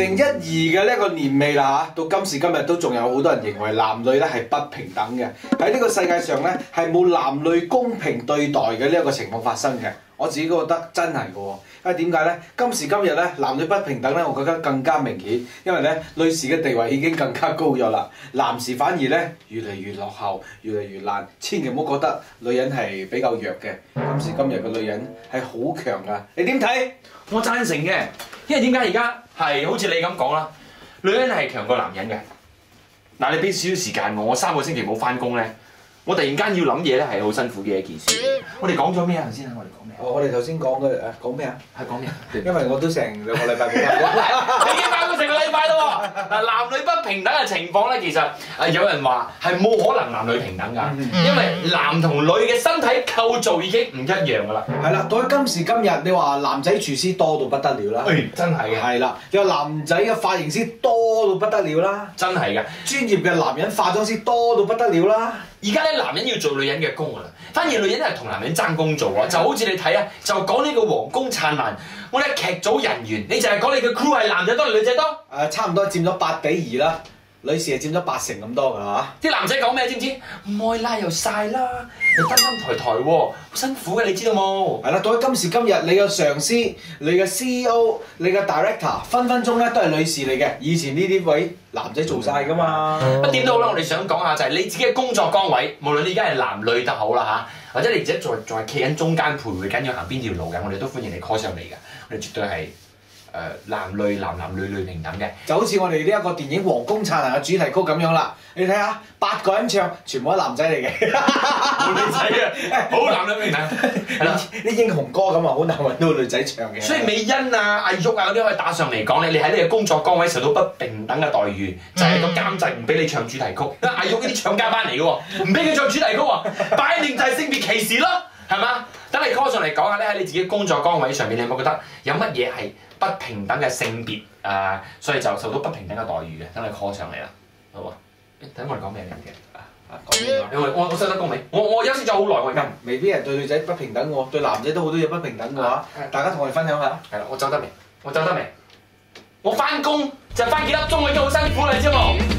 2012嘅呢一個年尾啦嚇，到今時今日都仲有好多人認為男女咧係不平等嘅，喺呢個世界上咧係冇男女公平對待嘅呢一個情況發生嘅。我自己覺得真係嘅喎，因為點解咧？今時今日咧男女不平等咧，我覺得更加明顯，因為咧女士嘅地位已經更加高咗啦，男士反而咧越嚟越落後，越嚟越爛。千祈唔好覺得女人係比較弱嘅，今時今日嘅女人係好強㗎。你點睇？ 我贊成嘅，因為點解而家係好似你咁講啦，女人係強過男人嘅。嗱，你俾少少時間我3個星期冇翻工咧，我突然間要諗嘢咧係好辛苦嘅一件事。我哋講咗咩啊？頭先我哋講咩？ 我哋頭先講嘅講咩啊？ 係講咩？ 因為我都成2個禮拜冇翻工， 你已經翻工成個禮拜咯喎！嗱，男女不平等嘅情況咧，其實有人話係冇可能男女平等㗎，因為男同女嘅身體構造已經唔一樣㗎啦。 係啦，到咗今時今日，你話男仔廚師多到不得了啦， 真係嘅。 係啦，你話男仔嘅髮型師多到不得了啦， 真係嘅。 專業嘅男人化妝師多到不得了啦。 而家咧，男人要做女人嘅工㗎啦，反而女人係同男人爭工做喎。就好似你睇啊，就講呢個皇宮燦爛，我哋劇組人員，你就係講你嘅 crew 係男仔多定女仔多？ 差唔多佔咗8:2啦，女士係佔咗80%咁多㗎嚇。 啲男仔講咩知唔知？唔愛拉又曬啦，又擔擔抬抬喎，好辛苦嘅，你知道冇？ 係啦，到咗今時今日，你嘅上司、你嘅 CEO、你嘅 director，分分鐘咧都係女士嚟嘅。以前呢啲位男仔做晒㗎嘛。 不點都好啦，我哋想講下就係你自己嘅工作崗位，無論你而家係男女都好啦嚇，或者你自己仲係企緊中間徘徊緊要行邊條路嘅，我哋都歡迎你 call 上嚟嘅，我哋絕對係。男女平等嘅， 就好似我哋呢一個電影《皇宮燦爛》嘅主題曲咁樣啦。你睇下8個人唱，全部都男仔嚟嘅， 冇女仔嘅，好男女平等。係啦， 啲英雄歌咁啊，好難揾到女仔唱嘅。 所以美欣啊、阿玉啊嗰啲可以打上嚟講咧，你喺你嘅工作崗位受到不平等嘅待遇，就係個監製唔俾你唱主題曲。阿玉呢啲唱家班嚟嘅喎，唔俾佢唱主題曲喎，擺明就係性別歧視咯，係嘛？等你 call 上嚟講下咧，喺你自己工作崗位上面，你有冇覺得有乜嘢係不平等嘅性別所以就受到不平等嘅待遇嘅？等你 call 上嚟啦，好啊？睇我哋講咩嚟嘅？講咩話？我收得工未？我休息咗好耐喎。 未必係對女仔不平等喎，對男仔都好多嘢不平等嘅話，大家同我哋分享下。 係啦，我走得未？我翻工就翻幾粒鐘，我已經好辛苦啦，知冇？